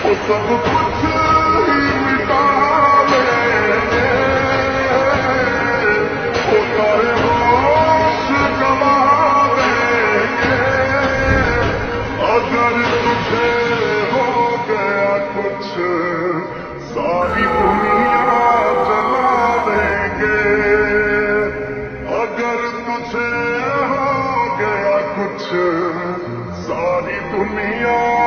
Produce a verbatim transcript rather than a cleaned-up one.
सब कुछ ही मिटा लेंगे, वो सारे होश गवा देंगे। अगर तुझे हो गया कुछ सारी दुनिया जला देंगे, अगर तुझे हो गया कुछ सारी दुनिया